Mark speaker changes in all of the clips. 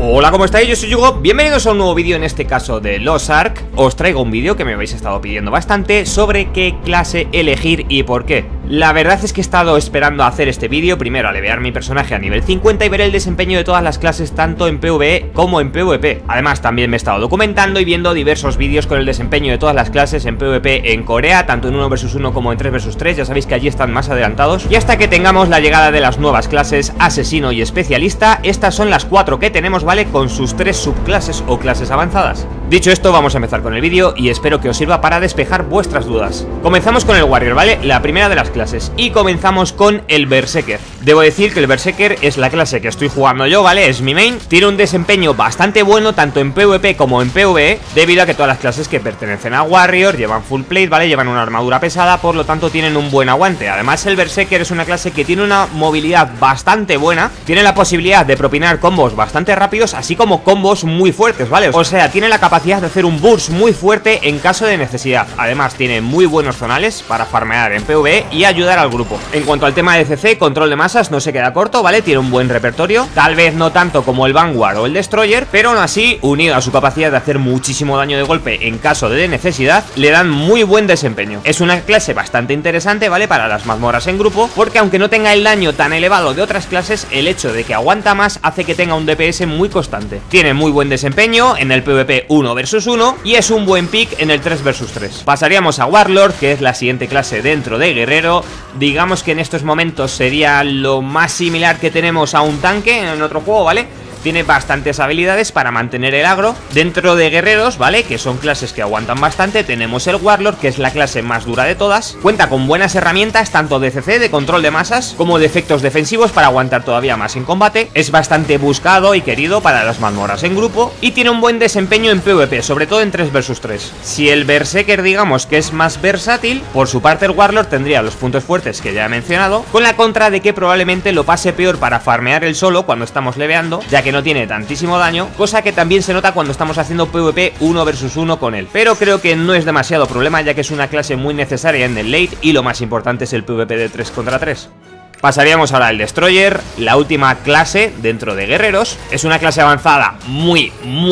Speaker 1: Hola, ¿cómo estáis? Yo soy Yugo, bienvenidos a un nuevo vídeo, en este caso de Lost Ark. Os traigo un vídeo que me habéis estado pidiendo bastante sobre qué clase elegir y por qué. La verdad es que he estado esperando a hacer este vídeo, primero a levear mi personaje a nivel 50 y ver el desempeño de todas las clases tanto en PvE como en PvP. Además también me he estado documentando y viendo diversos vídeos con el desempeño de todas las clases en PvP en Corea, tanto en 1 vs 1 como en 3 vs 3, ya sabéis que allí están más adelantados. Y hasta que tengamos la llegada de las nuevas clases Asesino y Especialista, estas son las 4 que tenemos, ¿vale? Con sus 3 subclases o clases avanzadas. Dicho esto, vamos a empezar con el vídeo y espero que os sirva para despejar vuestras dudas. Comenzamos con el Warrior, ¿vale? La primera de las clases, y comenzamos con el Berserker. Debo decir que el Berserker es la clase que estoy jugando yo, ¿vale? Es mi main, tiene un desempeño bastante bueno tanto en PvP como en PvE, debido a que todas las clases que pertenecen a Warrior llevan full plate, ¿vale? Llevan una armadura pesada, por lo tanto tienen un buen aguante. Además el Berserker es una clase que tiene una movilidad bastante buena, tiene la posibilidad de propinar combos bastante rápidos, así como combos muy fuertes, ¿vale? O sea, tiene la capacidad de hacer un burst muy fuerte en caso de necesidad. Además tiene muy buenos zonales para farmear en PvE y ayudar al grupo. En cuanto al tema de CC, control de masas, no se queda corto, ¿vale? Tiene un buen repertorio, tal vez no tanto como el Vanguard o el Destroyer, pero aún así, unido a su capacidad de hacer muchísimo daño de golpe en caso de necesidad, le dan muy buen desempeño. Es una clase bastante interesante, ¿vale? Para las mazmorras en grupo, porque aunque no tenga el daño tan elevado de otras clases, el hecho de que aguanta más hace que tenga un DPS muy constante. Tiene muy buen desempeño en el PvP 1 vs 1 y es un buen pick en el 3 vs 3. Pasaríamos a Warlord, que es la siguiente clase dentro de Guerrero. Digamos que en estos momentos sería lo más similar que tenemos a un tanque en otro juego, ¿vale? Tiene bastantes habilidades para mantener el agro. Dentro de guerreros, ¿vale? Que son clases que aguantan bastante, tenemos el Warlord, que es la clase más dura de todas. Cuenta con buenas herramientas, tanto de CC, de control de masas, como de efectos defensivos para aguantar todavía más en combate. Es bastante buscado y querido para las mazmorras en grupo, y tiene un buen desempeño en PvP, sobre todo en 3 vs 3. Si el Berserker digamos que es más versátil, por su parte el Warlord tendría los puntos fuertes que ya he mencionado, con la contra de que probablemente lo pase peor para farmear el solo cuando estamos leveando, ya que no tiene tantísimo daño, cosa que también se nota cuando estamos haciendo PvP 1 vs 1 con él. Pero creo que no es demasiado problema, ya que es una clase muy necesaria en el late y lo más importante es el PvP de 3 contra 3. Pasaríamos ahora al Destroyer, la última clase dentro de guerreros. Es una clase avanzada muy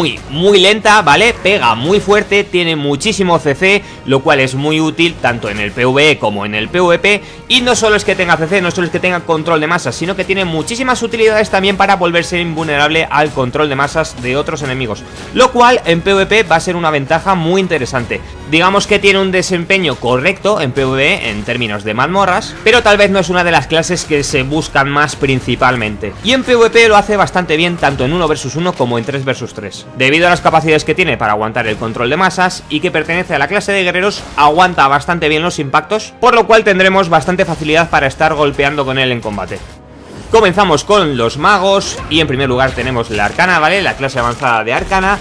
Speaker 1: lenta, ¿vale? Pega muy fuerte, tiene muchísimo CC, lo cual es muy útil tanto en el PvE como en el PvP. Y no solo es que tenga CC, no solo es que tenga control de masas, sino que tiene muchísimas utilidades también para volverse invulnerable al control de masas de otros enemigos, lo cual en PvP va a ser una ventaja muy interesante. Digamos que tiene un desempeño correcto en PvE en términos de mazmorras, pero tal vez no es una de las clases que se buscan más principalmente. Y en PvP lo hace bastante bien tanto en 1 vs 1 como en 3 vs 3. Debido a las capacidades que tiene para aguantar el control de masas y que pertenece a la clase de guerreros, aguanta bastante bien los impactos, por lo cual tendremos bastante facilidad para estar golpeando con él en combate. Comenzamos con los magos y en primer lugar tenemos la arcana, ¿vale? La clase avanzada de arcana.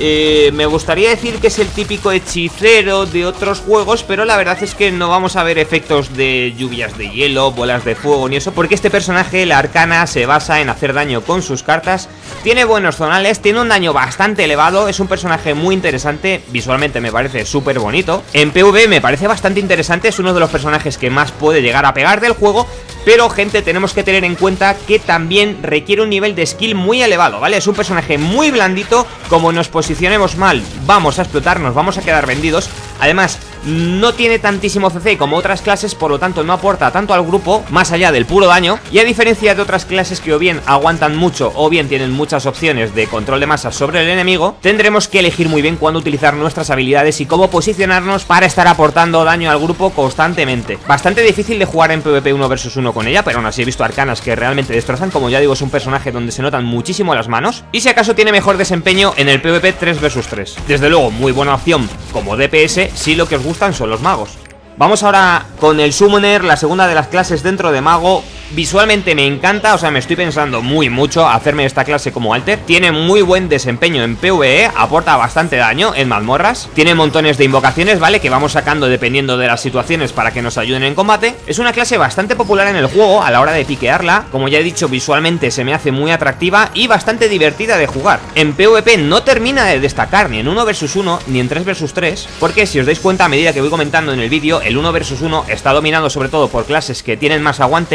Speaker 1: Me gustaría decir que es el típico hechicero de otros juegos, pero la verdad es que no vamos a ver efectos de lluvias de hielo, bolas de fuego ni eso, porque este personaje, la arcana, se basa en hacer daño con sus cartas. Tiene buenos zonales, tiene un daño bastante elevado, es un personaje muy interesante, visualmente me parece súper bonito. En PvP me parece bastante interesante, es uno de los personajes que más puede llegar a pegar del juego. Pero, gente, tenemos que tener en cuenta que también requiere un nivel de skill muy elevado, ¿vale? Es un personaje muy blandito, como nos posicionemos mal, vamos a explotar, nos vamos a quedar vendidos. Además, no tiene tantísimo CC como otras clases, por lo tanto no aporta tanto al grupo, más allá del puro daño. Y a diferencia de otras clases que o bien aguantan mucho o bien tienen muchas opciones de control de masas sobre el enemigo, tendremos que elegir muy bien cuándo utilizar nuestras habilidades y cómo posicionarnos para estar aportando daño al grupo constantemente. Bastante difícil de jugar en PvP 1 vs 1 con ella, pero aún así he visto arcanas que realmente destrozan. Como ya digo, es un personaje donde se notan muchísimo las manos, y si acaso tiene mejor desempeño en el PvP 3 vs 3. Desde luego, muy buena opción como DPS si lo que os gustan son los magos. Vamos ahora con el Summoner, la segunda de las clases dentro de mago. Visualmente me encanta, o sea, me estoy pensando mucho hacerme esta clase como alter. Tiene muy buen desempeño en PvE, aporta bastante daño en mazmorras. Tiene montones de invocaciones, ¿vale? Que vamos sacando dependiendo de las situaciones para que nos ayuden en combate. Es una clase bastante popular en el juego a la hora de piquearla. Como ya he dicho, visualmente se me hace muy atractiva y bastante divertida de jugar. En PvP no termina de destacar ni en 1 vs 1 ni en 3 vs 3, porque si os dais cuenta a medida que voy comentando en el vídeo, el 1 vs 1 está dominado sobre todo por clases que tienen más aguante, que digamos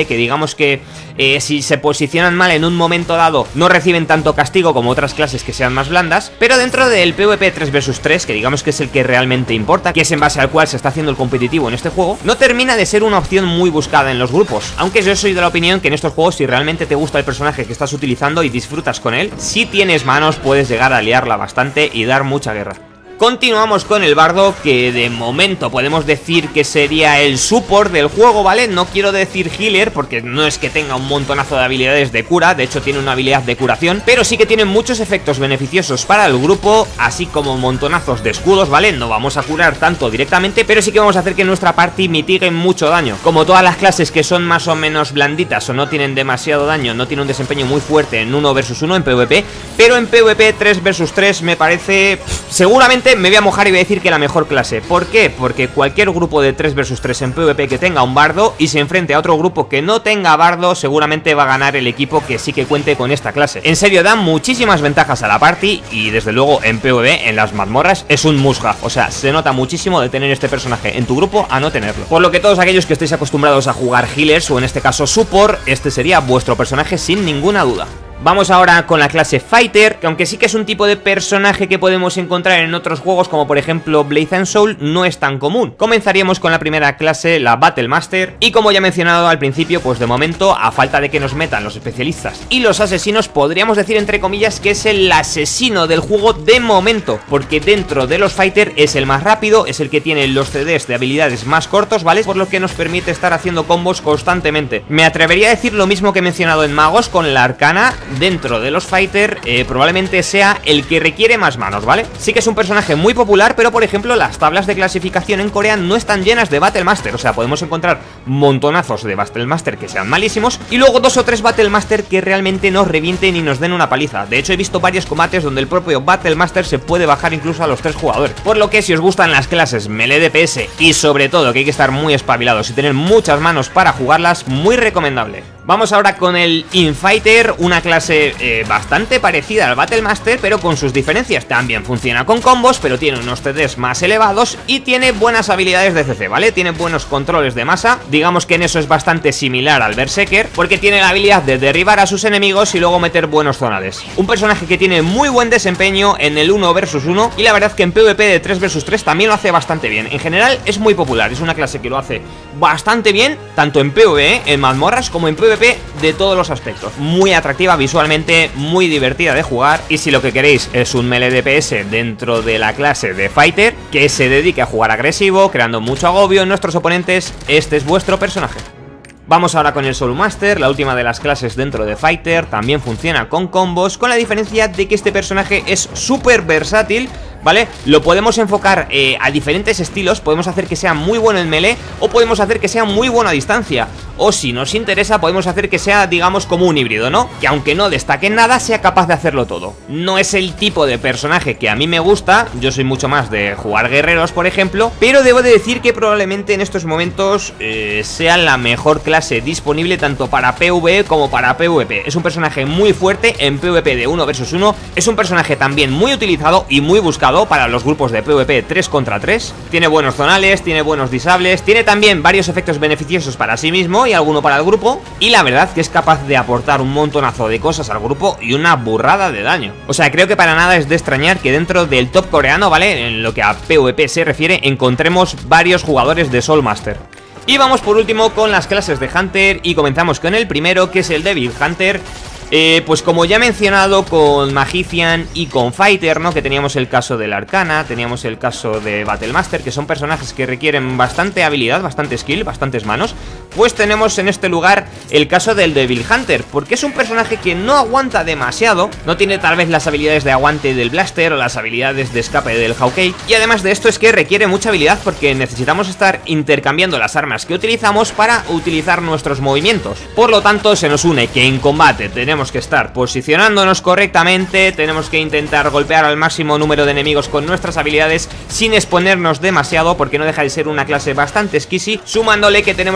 Speaker 1: digamos que si se posicionan mal en un momento dado no reciben tanto castigo como otras clases que sean más blandas, pero dentro del PvP 3 vs 3, que digamos que es el que realmente importa, que es en base al cual se está haciendo el competitivo en este juego, no termina de ser una opción muy buscada en los grupos, aunque yo soy de la opinión que en estos juegos, si realmente te gusta el personaje que estás utilizando y disfrutas con él, si tienes manos puedes llegar a liarla bastante y dar mucha guerra. Continuamos con el bardo, que de momento podemos decir que sería el support del juego, ¿vale? No quiero decir healer, porque no es que tenga un montonazo de habilidades de cura, de hecho tiene una habilidad de curación, pero sí que tiene muchos efectos beneficiosos para el grupo, así como montonazos de escudos, ¿vale? No vamos a curar tanto directamente, pero sí que vamos a hacer que nuestra party mitigue mucho daño. Como todas las clases que son más o menos blanditas o no tienen demasiado daño, no tiene un desempeño muy fuerte en 1 vs 1 en PvP, pero en PvP 3 vs 3 me parece... seguramente me voy a mojar y voy a decir que la mejor clase. ¿Por qué? Porque cualquier grupo de 3 vs 3 en PvP que tenga un bardo y se enfrente a otro grupo que no tenga bardo, seguramente va a ganar el equipo que sí que cuente con esta clase. En serio, da muchísimas ventajas a la party y desde luego en PvP, en las mazmorras, es un must have. O sea, se nota muchísimo de tener este personaje en tu grupo a no tenerlo. Por lo que todos aquellos que estéis acostumbrados a jugar healers o en este caso support, este sería vuestro personaje sin ninguna duda. Vamos ahora con la clase Fighter, que aunque sí que es un tipo de personaje que podemos encontrar en otros juegos como por ejemplo Blade and Soul, no es tan común. Comenzaríamos con la primera clase, la Battle Master, y como ya he mencionado al principio, pues de momento, a falta de que nos metan los especialistas y los asesinos, podríamos decir entre comillas que es el asesino del juego de momento, porque dentro de los Fighter es el más rápido, es el que tiene los CDs de habilidades más cortos, ¿vale? Por lo que nos permite estar haciendo combos constantemente. Me atrevería a decir lo mismo que he mencionado en magos con la arcana. Dentro de los Fighter probablemente sea el que requiere más manos, ¿vale? Sí que es un personaje muy popular, pero por ejemplo las tablas de clasificación en Corea no están llenas de Battle Master. O sea, podemos encontrar montonazos de Battle Master que sean malísimos y luego 2 o 3 Battle Master que realmente nos revienten y nos den una paliza. De hecho, he visto varios combates donde el propio Battle Master se puede bajar incluso a los 3 jugadores. Por lo que si os gustan las clases melee DPS y sobre todo que hay que estar muy espabilados y tener muchas manos para jugarlas, muy recomendable. Vamos ahora con el Infighter, una clase bastante parecida al Battle Master, pero con sus diferencias. También funciona con combos, pero tiene unos CDs más elevados y tiene buenas habilidades de CC, ¿vale? Tiene buenos controles de masa, digamos que en eso es bastante similar al Berserker, porque tiene la habilidad de derribar a sus enemigos y luego meter buenos zonales. Un personaje que tiene muy buen desempeño en el 1 vs 1 y la verdad que en PvP de 3 vs 3 también lo hace bastante bien. En general es muy popular, es una clase que lo hace bastante bien, tanto en PvE, en mazmorras, como en PvP de todos los aspectos. Muy atractiva visualmente, muy divertida de jugar, y si lo que queréis es un melee DPS dentro de la clase de Fighter que se dedique a jugar agresivo, creando mucho agobio en nuestros oponentes, este es vuestro personaje. Vamos ahora con el Soul Master, la última de las clases dentro de Fighter. También funciona con combos, con la diferencia de que este personaje es súper versátil, ¿vale? Lo podemos enfocar a diferentes estilos. Podemos hacer que sea muy bueno en melee o podemos hacer que sea muy bueno a distancia. O si nos interesa podemos hacer que sea, digamos, como un híbrido, ¿no? Que aunque no destaque en nada, sea capaz de hacerlo todo. No es el tipo de personaje que a mí me gusta. Yo soy mucho más de jugar guerreros, por ejemplo, pero debo de decir que probablemente en estos momentos sea la mejor clase disponible tanto para PvE como para PvP. Es un personaje muy fuerte en PvP de 1 vs 1. Es un personaje también muy utilizado y muy buscado para los grupos de PvP 3 contra 3. Tiene buenos zonales, tiene buenos disables, tiene también varios efectos beneficiosos para sí mismo y alguno para el grupo, y la verdad que es capaz de aportar un montonazo de cosas al grupo y una burrada de daño. O sea, creo que para nada es de extrañar que dentro del top coreano, ¿vale? En lo que a PvP se refiere, encontremos varios jugadores de Soul Master. Y vamos por último con las clases de Hunter y comenzamos con el primero, que es el Devil Hunter. Pues como ya he mencionado con Magician y con Fighter, ¿no? Que teníamos el caso del Arcana, teníamos el caso de Battle Master, que son personajes que requieren bastante habilidad, bastante skill, bastantes manos. Pues tenemos en este lugar el caso del Devil Hunter, porque es un personaje que no aguanta demasiado, no tiene tal vez las habilidades de aguante del Blaster o las habilidades de escape del Hawkeye, y además de esto es que requiere mucha habilidad porque necesitamos estar intercambiando las armas que utilizamos para utilizar nuestros movimientos. Por lo tanto, se nos une que en combate tenemos que estar posicionándonos correctamente, tenemos que intentar golpear al máximo número de enemigos con nuestras habilidades sin exponernos demasiado, porque no deja de ser una clase bastante squishy, sumándole que tenemos que ir intercambiando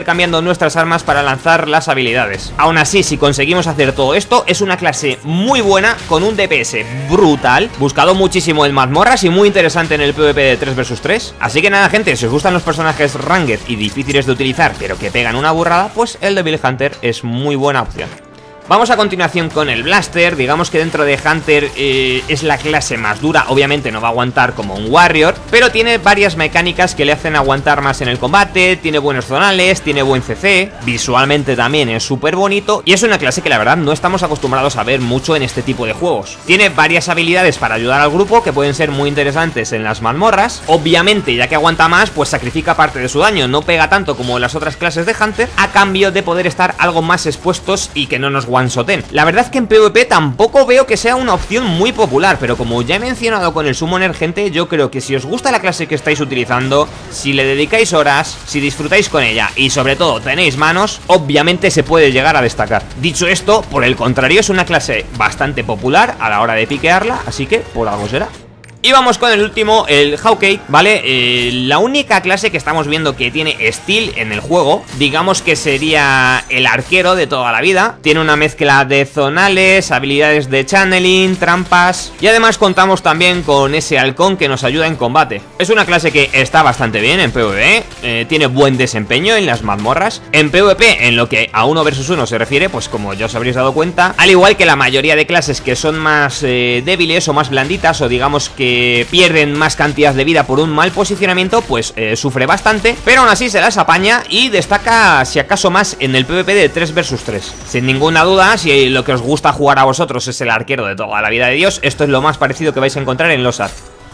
Speaker 1: intercambiando nuestras armas para lanzar las habilidades. Aún así, si conseguimos hacer todo esto, es una clase muy buena, con un DPS brutal, buscado muchísimo en mazmorras y muy interesante en el PvP de 3 vs 3. Así que nada, gente, si os gustan los personajes ranged y difíciles de utilizar, pero que pegan una burrada, pues el Devil Hunter es muy buena opción. Vamos a continuación con el Blaster. Digamos que dentro de Hunter es la clase más dura. Obviamente no va a aguantar como un Warrior, pero tiene varias mecánicas que le hacen aguantar más en el combate. Tiene buenos zonales, tiene buen CC. Visualmente también es súper bonito. Y es una clase que la verdad no estamos acostumbrados a ver mucho en este tipo de juegos. Tiene varias habilidades para ayudar al grupo que pueden ser muy interesantes en las mazmorras. Obviamente, ya que aguanta más, pues sacrifica parte de su daño. No pega tanto como las otras clases de Hunter, a cambio de poder estar algo más expuestos y que no nos one-shoten. La verdad es que en PvP tampoco veo que sea una opción muy popular, pero como ya he mencionado con el Summoner, gente, yo creo que si os gusta la clase que estáis utilizando, si le dedicáis horas, si disfrutáis con ella y sobre todo tenéis manos, obviamente se puede llegar a destacar. Dicho esto, por el contrario, es una clase bastante popular a la hora de piquearla, así que por algo será. Y vamos con el último, el Hawkeye, ¿vale? La única clase que estamos viendo que tiene Steel en el juego, digamos que sería el arquero de toda la vida. Tiene una mezcla de zonales, habilidades de channeling, trampas, y además contamos también con ese halcón que nos ayuda en combate. Es una clase que está bastante bien en PvE, tiene buen desempeño en las mazmorras. En PvP, en lo que a 1 vs 1 se refiere, pues como ya os habréis dado cuenta, al igual que la mayoría de clases que son más débiles o más blanditas, o digamos que pierden más cantidad de vida por un mal posicionamiento, pues sufre bastante, pero aún así se las apaña y destaca si acaso más en el PvP de 3 vs 3. Sin ninguna duda, si lo que os gusta jugar a vosotros es el arquero de toda la vida de Dios, esto es lo más parecido que vais a encontrar en Lost Ark.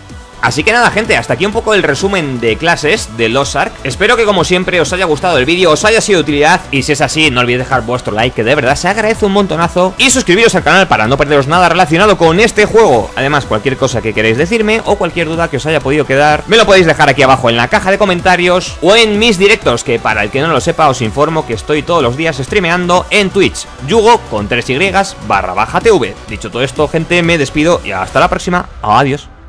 Speaker 1: Así que nada, gente, hasta aquí un poco el resumen de clases de Lost Ark. Espero que como siempre os haya gustado el vídeo, os haya sido de utilidad, y si es así no olvidéis dejar vuestro like, que de verdad se agradece un montonazo, y suscribiros al canal para no perderos nada relacionado con este juego. Además, cualquier cosa que queréis decirme o cualquier duda que os haya podido quedar, me lo podéis dejar aquí abajo en la caja de comentarios o en mis directos, que para el que no lo sepa os informo que estoy todos los días streameando en Twitch, Yugo con 3y /TV. Dicho todo esto, gente, me despido y hasta la próxima. Adiós.